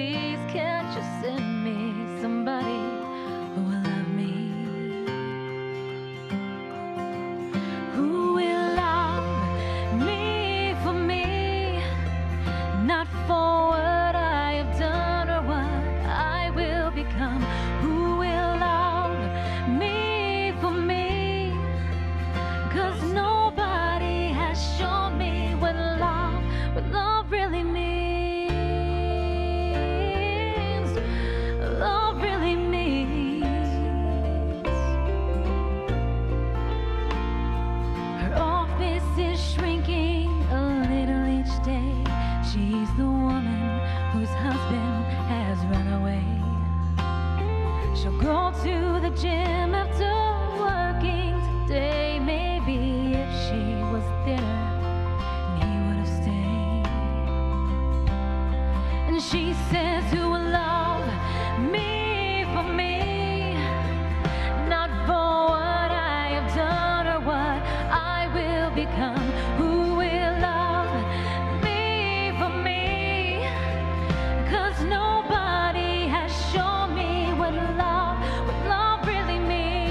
please can't you send me somebody who will love me? Who will love me for me, not for what I have done or what I will become? Who will love me for me? 'Cause nobody has shown me what love really means. Love really means. Her office is shrinking a little each day. She's the woman whose husband has run away. She'll go to the gym after working today. Maybe if she was thinner, he would have stayed. And she says, who will love me for me, not for what I have done or what I will become? Who will love me for me? 'Cause nobody has shown me what love really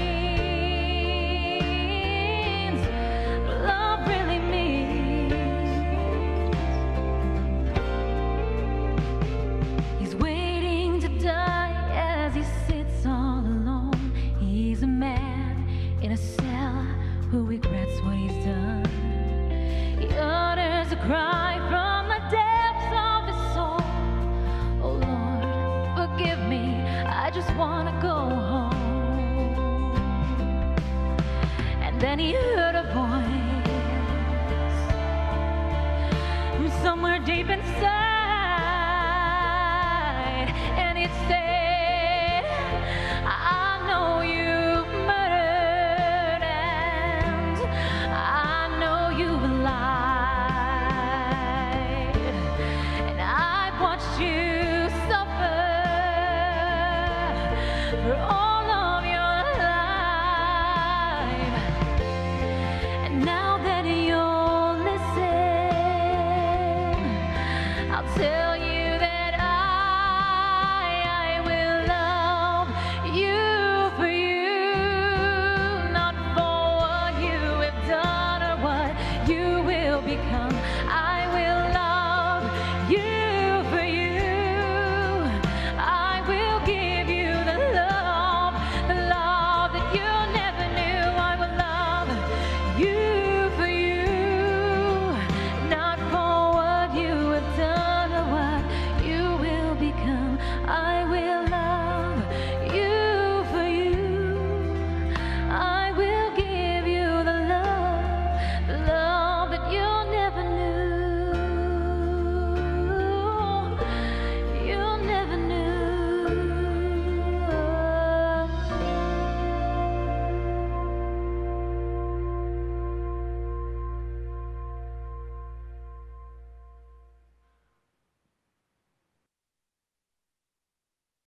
means. Love really means. He's waiting to die as he sits all alone. He's a man in a cell who regrets what he's done. He utters a cry from the depths of his soul. Oh Lord, forgive me, I just want to go home. And then he heard a voice from somewhere deep inside, and it said,